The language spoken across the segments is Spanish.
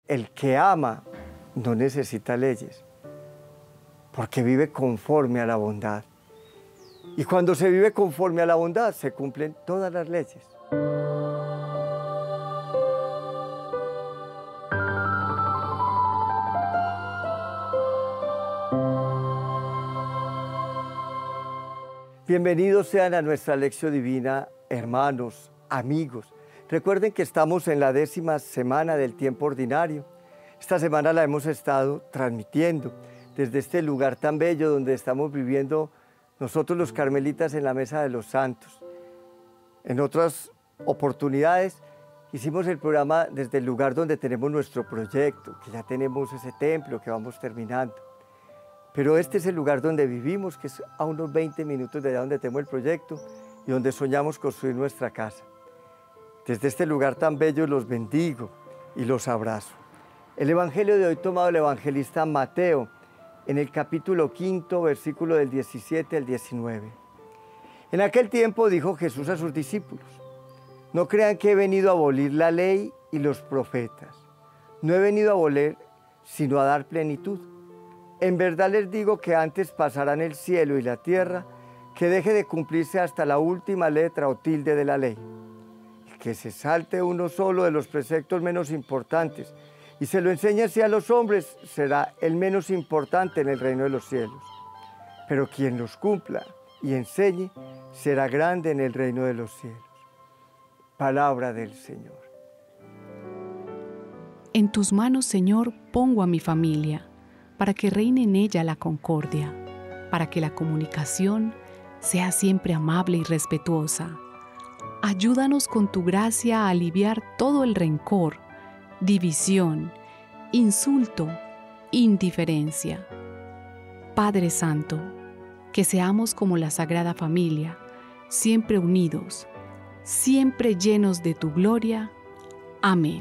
el que ama no necesita leyes, porque vive conforme a la bondad. Y cuando se vive conforme a la bondad, se cumplen todas las leyes. Bienvenidos sean a nuestra lección divina, hermanos, amigos. Recuerden que estamos en la 10ª semana del tiempo ordinario. Esta semana la hemos estado transmitiendo desde este lugar tan bello donde estamos viviendo nosotros los carmelitas en la Mesa de los Santos. En otras oportunidades hicimos el programa desde el lugar donde tenemos nuestro proyecto, que ya tenemos ese templo que vamos terminando. Pero este es el lugar donde vivimos, que es a unos 20 minutos de allá donde tenemos el proyecto y donde soñamos construir nuestra casa. Desde este lugar tan bello los bendigo y los abrazo. El Evangelio de hoy tomado del evangelista Mateo, en el capítulo 5, versículo del 17 al 19. En aquel tiempo dijo Jesús a sus discípulos: no crean que he venido a abolir la ley y los profetas. No he venido a abolir, sino a dar plenitud. En verdad les digo que antes pasarán el cielo y la tierra, que deje de cumplirse hasta la última letra o tilde de la ley. El que se salte uno solo de los preceptos menos importantes y se lo enseñe así a los hombres, será el menos importante en el reino de los cielos. Pero quien los cumpla y enseñe, será grande en el reino de los cielos. Palabra del Señor. En tus manos, Señor, pongo a mi familia, para que reine en ella la concordia, para que la comunicación sea siempre amable y respetuosa. Ayúdanos con tu gracia a aliviar todo el rencor, división, insulto, indiferencia. Padre Santo, que seamos como la Sagrada Familia, siempre unidos, siempre llenos de tu gloria. Amén.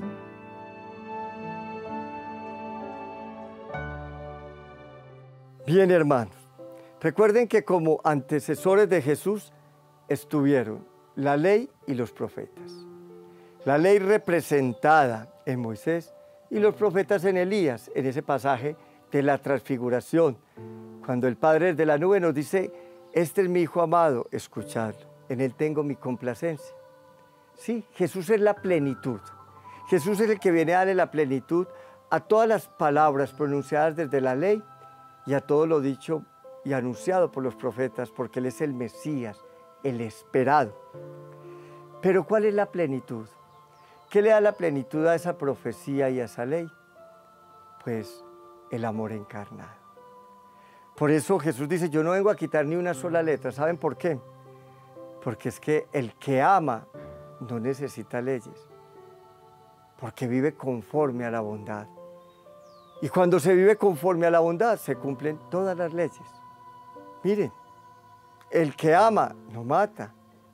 Bien, hermanos, recuerden que como antecesores de Jesús estuvieron la ley y los profetas. La ley representada en Moisés y los profetas en Elías, en ese pasaje de la transfiguración, cuando el Padre de la nube nos dice: este es mi Hijo amado, escuchadlo, en él tengo mi complacencia. Sí, Jesús es la plenitud. Jesús es el que viene a darle la plenitud a todas las palabras pronunciadas desde la ley y a todo lo dicho y anunciado por los profetas, porque Él es el Mesías, el esperado. Pero ¿cuál es la plenitud? ¿Qué le da la plenitud a esa profecía y a esa ley? Pues el amor encarnado. Por eso Jesús dice: yo no vengo a quitar ni una sola letra. ¿Saben por qué? Porque es que el que ama no necesita leyes, porque vive conforme a la bondad. Y cuando se vive conforme a la bondad, se cumplen todas las leyes. Miren, el que ama no mata,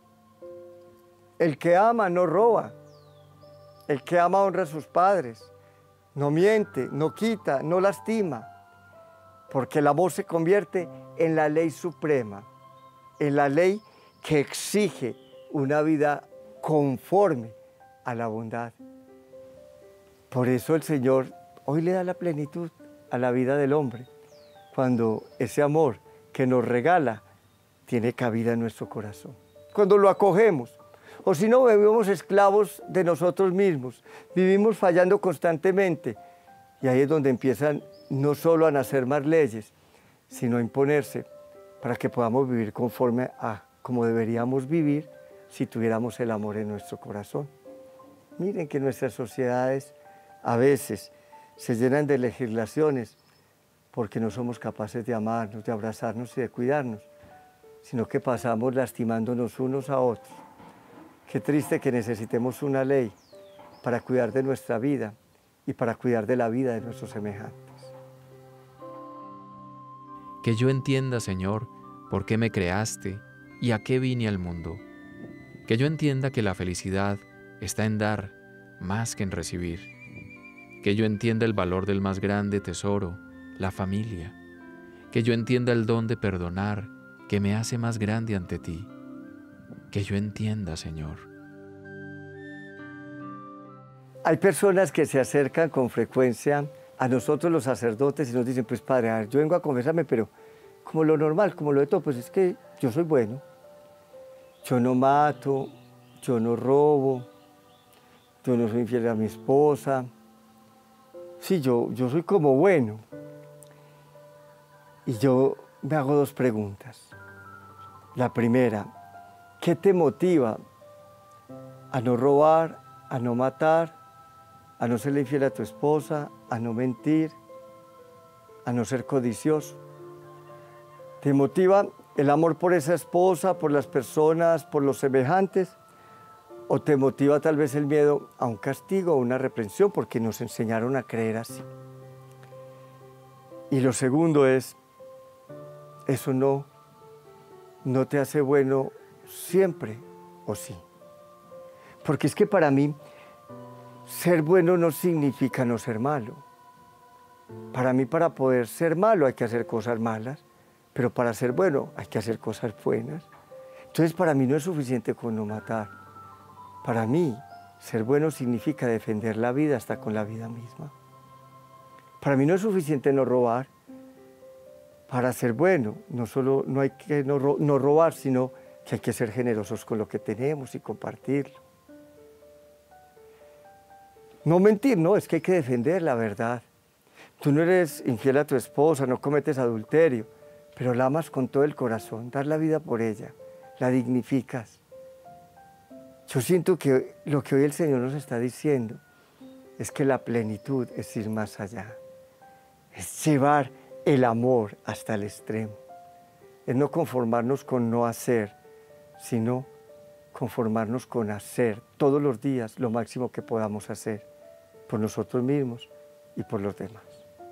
el que ama no roba, el que ama honra a sus padres, no miente, no quita, no lastima, porque el amor se convierte en la ley suprema, en la ley que exige una vida conforme a la bondad. Por eso el Señor hoy le da la plenitud a la vida del hombre, cuando ese amor que nos regala tiene cabida en nuestro corazón. Cuando lo acogemos, o si no, vivimos esclavos de nosotros mismos, vivimos fallando constantemente, y ahí es donde empiezan no solo a nacer más leyes, sino a imponerse para que podamos vivir conforme a como deberíamos vivir si tuviéramos el amor en nuestro corazón. Miren que nuestras sociedades a veces se llenan de legislaciones porque no somos capaces de amarnos, de abrazarnos y de cuidarnos, sino que pasamos lastimándonos unos a otros. Qué triste que necesitemos una ley para cuidar de nuestra vida y para cuidar de la vida de nuestros semejantes. Que yo entienda, Señor, por qué me creaste y a qué vine al mundo. Que yo entienda que la felicidad está en dar más que en recibir. Que yo entienda el valor del más grande tesoro, la familia. Que yo entienda el don de perdonar que me hace más grande ante ti. Que yo entienda, Señor. Hay personas que se acercan con frecuencia a nosotros los sacerdotes y nos dicen, pues padre, a ver, yo vengo a confesarme, pero como lo normal, como lo de todo, pues es que yo soy bueno. Yo no mato, yo no robo, yo no soy infiel a mi esposa. Sí, yo soy como bueno. Y yo me hago dos preguntas. La primera, ¿qué te motiva a no robar, a no matar, a no serle infiel a tu esposa, a no mentir, a no ser codicioso? ¿Te motiva el amor por esa esposa, por las personas, por los semejantes? ¿O te motiva tal vez el miedo a un castigo o una reprensión porque nos enseñaron a creer así? Y lo segundo es, ¿eso no te hace bueno siempre o sí? Porque es que para mí, ser bueno no significa no ser malo. Para mí, para poder ser malo hay que hacer cosas malas, pero para ser bueno hay que hacer cosas buenas. Entonces, para mí no es suficiente con no matar. Para mí, ser bueno significa defender la vida hasta con la vida misma. Para mí no es suficiente no robar. Para ser bueno, no hay que no robar, sino que hay que ser generosos con lo que tenemos y compartirlo. No mentir, no, es que hay que defender la verdad. Tú no eres infiel a tu esposa, no cometes adulterio, pero la amas con todo el corazón, das la vida por ella, la dignificas. Yo siento que lo que hoy el Señor nos está diciendo es que la plenitud es ir más allá, es llevar el amor hasta el extremo, es no conformarnos con no hacer, sino conformarnos con hacer todos los días lo máximo que podamos hacer por nosotros mismos y por los demás.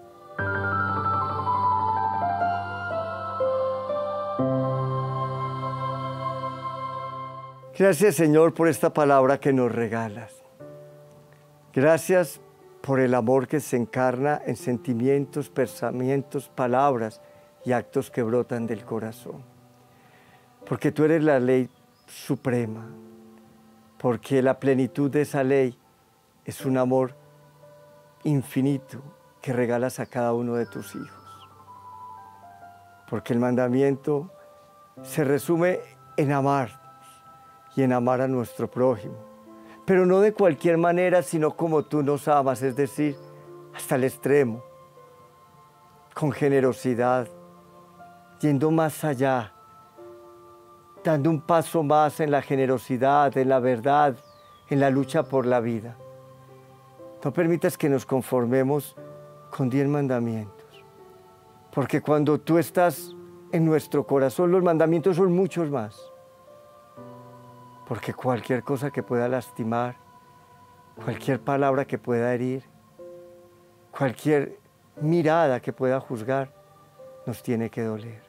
Gracias, Señor, por esta palabra que nos regalas. Gracias por el amor que se encarna en sentimientos, pensamientos, palabras y actos que brotan del corazón. Porque tú eres la ley suprema, porque la plenitud de esa ley es un amor infinito que regalas a cada uno de tus hijos. Porque el mandamiento se resume en amarnos y en amar a nuestro prójimo, pero no de cualquier manera, sino como tú nos amas, es decir, hasta el extremo, con generosidad, yendo más allá, dando un paso más en la generosidad, en la verdad, en la lucha por la vida. No permitas que nos conformemos con 10 mandamientos, porque cuando tú estás en nuestro corazón, los mandamientos son muchos más. Porque cualquier cosa que pueda lastimar, cualquier palabra que pueda herir, cualquier mirada que pueda juzgar, nos tiene que doler.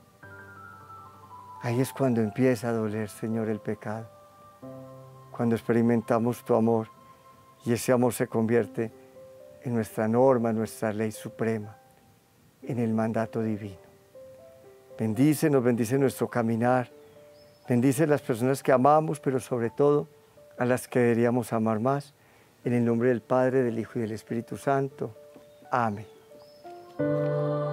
Ahí es cuando empieza a doler, Señor, el pecado. Cuando experimentamos tu amor y ese amor se convierte en nuestra norma, en nuestra ley suprema, en el mandato divino. Bendícenos, bendice nuestro caminar. Bendice las personas que amamos, pero sobre todo a las que deberíamos amar más. En el nombre del Padre, del Hijo y del Espíritu Santo. Amén.